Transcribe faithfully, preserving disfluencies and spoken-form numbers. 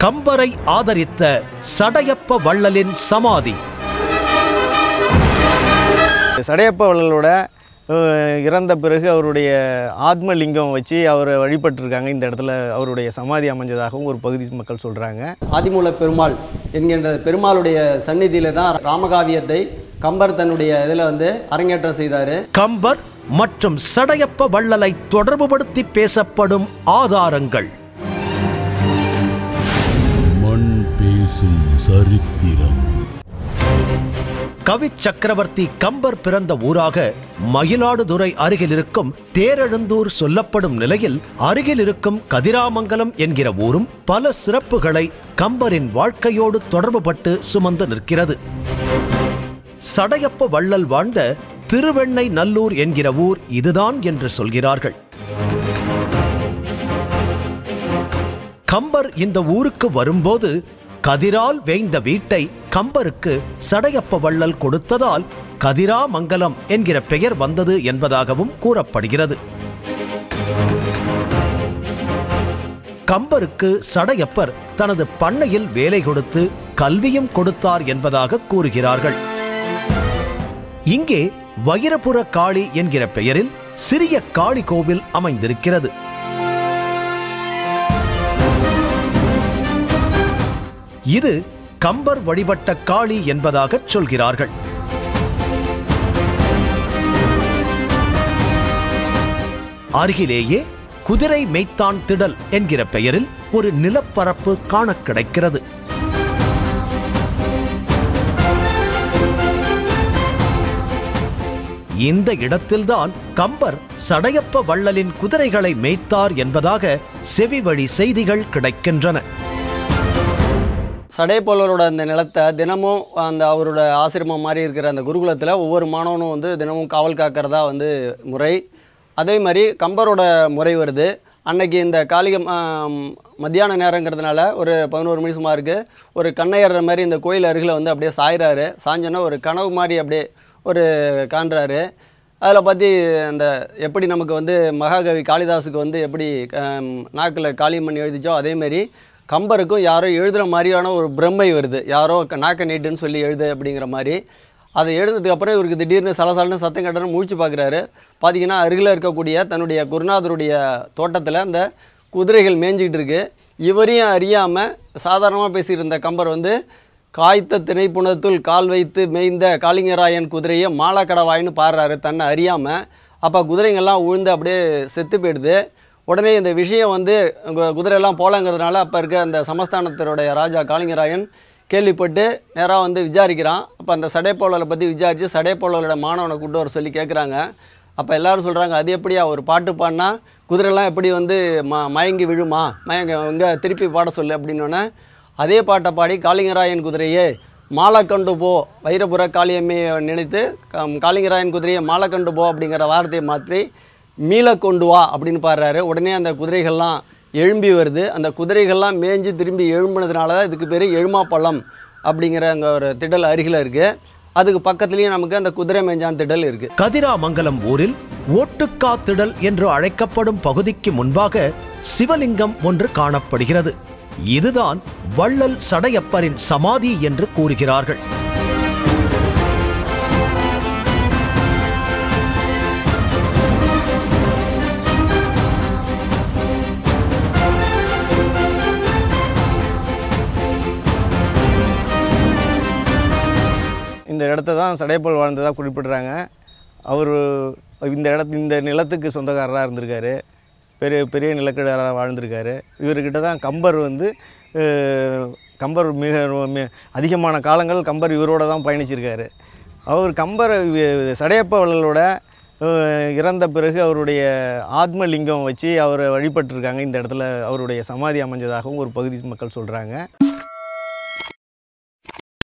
கம்பரை ஆதரித்த சடையப்ப வள்ளலின் சமாதி. சடையப்ப வள்ளலோட இறந்த பிறகு அவருடைய ஆத்மலிங்கம் வச்சு அவரை வழிபட்டிருக்காங்க. இந்த இடத்துல அவருடைய சமாதி அமைஞ்சதாகவும் ஒரு பகுதி மக்கள் சொல்கிறாங்க. ஆதிமூல பெருமாள் என்கின்ற பெருமாளுடைய சந்நிதியில் தான் ராமகாவியத்தை கம்பர் தன்னுடைய இதில் வந்து அரங்கேற்றம் செய்தார். கம்பர் மற்றும் சடையப்ப வள்ளலை தொடர்புபடுத்தி பேசப்படும் ஆதாரங்கள். மண் பேசும் சரித்திரம். கவி சக்கரவர்த்தி கம்பர் பிறந்த ஊராக மயிலாடுதுறை அருகில் இருக்கும் தேரெழுந்தூர் சொல்லப்படும் நிலையில் அருகில் இருக்கும் கதிராமங்கலம் என்கிற ஊரும் பல சிறப்புகளை கம்பரின் வாழ்க்கையோடு தொடர்புபட்டு சுமந்து நிற்கிறது. சடையப்ப வள்ளல் வாழ்ந்த திருவெண்ணை நல்லூர் என்கிற ஊர் இதுதான் என்று சொல்கிறார்கள். கம்பர் இந்த ஊருக்கு வரும்போது கதிரால் வேய்ந்த வீட்டை கம்பருக்கு சடையப்ப வள்ளல் கொடுத்ததால் கதிராமங்கலம் என்கிற பெயர் வந்தது என்பதாகவும் கூறப்படுகிறது. கம்பருக்கு சடையப்பர் தனது பண்ணையில் வேலை கொடுத்து கல்வியும் கொடுத்தார் என்பதாக கூறுகிறார்கள். இங்கே வைரபுர காளி என்கிற பெயரில் சிறிய காளி கோவில் அமைந்திருக்கிறது. இது கம்பர் வழிபட்ட காளி என்பதாக சொல்கிறார்கள். அருகிலேயே குதிரை மெய்த்தான் திடல் என்கிற பெயரில் ஒரு நிலப்பரப்பு காண கிடைக்கிறது. இந்த இடத்தில்தான் கம்பர் சடையப்ப வள்ளலின் குதிரைகளை மேய்த்தார் என்பதாக செவி வழி செய்திகள் கிடைக்கின்றன. சடையப்பவரோட அந்த நிலத்தை தினமும் அந்த அவரோட ஆசிரமம் மாதிரி இருக்கிற அந்த குருகுலத்தில் ஒவ்வொரு மாணவனும் வந்து தினமும் காவல் காக்கிறதா வந்து முறை. அதே மாதிரி கம்பரோட முறை வருது. அன்னைக்கு இந்த காலிக மத்தியான நேரங்கிறதுனால ஒரு பதினோரு மணி சுமாருக்கு ஒரு கண்ணையற மாதிரி இந்த கோயில் அருகில் வந்து அப்படியே சாயிறாரு. சாஞ்சோன்னா ஒரு கனவு மாதிரி அப்படியே ஒரு காண்றாரு. அதில் பற்றி அந்த எப்படி நமக்கு வந்து மகாகவி காளிதாஸுக்கு வந்து எப்படி நாக்கில் காளியம்மன் எழுதிச்சோ அதேமாரி கம்பருக்கும் யாரோ எழுதுகிற மாதிரியான ஒரு பிரம்மை வருது. யாரோ நாக்க நீட்டுன்னு சொல்லி எழுது அப்படிங்கிற மாதிரி. அதை எழுதுனதுக்கு அப்புறம் இவருக்கு திடீர்னு சலசலன்னு சத்தம் கட்டணும் முழிச்சு பார்க்குறாரு. பார்த்திங்கன்னா அருகில் இருக்கக்கூடிய தன்னுடைய குருநாதருடைய தோட்டத்தில் அந்த குதிரைகள் மேய்ஞ்சிக்கிட்டு இருக்கு. இவரையும் அறியாமல் சாதாரணமாக பேசிகிட்டு இருந்த கம்பர் வந்து காய்த்த திணைப்புணத்துள் கால் வைத்து மேய்ந்த காளிங்கராயன் குதிரையை மாலாக்கடவாயின்னு பாடுறாரு தன்னை அறியாமல். அப்போ குதிரைங்கள்லாம் உழுந்து அப்படியே செத்து போயிடுது. உடனே இந்த விஷயம் வந்து குதிரையெல்லாம் போலங்கிறதுனால அப்போ இருக்க அந்த சமஸ்தானத்தினுடைய ராஜா காளிங்கராயன் கேள்விப்பட்டு நேராக வந்து விசாரிக்கிறான். அப்போ அந்த சடையப்பவளரை பற்றி விசாரித்து சடையப்பவளரோட மாணவனை கூட்டு வர சொல்லி கேட்குறாங்க. அப்போ எல்லோரும் சொல்கிறாங்க, அது எப்படியா ஒரு பாட்டு பாடினா குதிரைலாம் எப்படி வந்து ம மயங்கி விழுமா, மயங்க இங்கே திருப்பி பாட சொல்லு அப்படின்னோடனே அதே பாட்டை பாடி காளிங்கராயன் குதிரையே மாலக்கண்டு போ, வைரபுர காளியம்மையை நினைத்து காளிங்கராயன் குதிரையை மாலக்கண்டு போ அப்படிங்கிற வார்த்தையை மாற்றி மீள கொண்டு வா அப்படின்னு பாடுறாரு. உடனே அந்த குதிரைகள்லாம் எழும்பி வருது. அந்த குதிரைகள்லாம் மேய்ஞ்சி திரும்பி எழும்பினதுனால தான் இதுக்கு பேர் எழுமா பள்ளம் அப்படிங்கிற அங்கே ஒரு திடல் அருகில் இருக்குது. அதுக்கு பக்கத்துலேயும் நமக்கு அந்த குதிரை மேய்ஞ்சான் திடல் இருக்குது. கதிராமங்கலம் ஊரில் ஓட்டுக்கா திடல் என்று அழைக்கப்படும் பகுதிக்கு முன்பாக சிவலிங்கம் ஒன்று காணப்படுகிறது. இதுதான் வள்ளல் சடையப்பரின் சமாதி என்று கூறுகிறார்கள். இந்த இடத்த தான் சடையப்பர் வாழ்ந்ததாக குறிப்பிடுறாங்க. அவர் இந்த இடத்து இந்த நிலத்துக்கு சொந்தக்காரராக இருந்திருக்காரு. பெரிய பெரிய நிலக்கிழாராக வாழ்ந்திருக்காரு. இவர்கிட்ட தான் கம்பர் வந்து கம்பர் மிக அதிகமான காலங்கள் கம்பர் இவரோட தான் பயணிச்சிருக்காரு. அவர் கம்பர் சடையப்ப வள்ளலோட இறந்த பிறகு அவருடைய ஆத்மலிங்கம் வச்சு அவரை வழிபட்டிருக்காங்க. இந்த இடத்துல அவருடைய சமாதி அமைஞ்சதாகவும் ஒரு பகுதி மக்கள் சொல்கிறாங்க.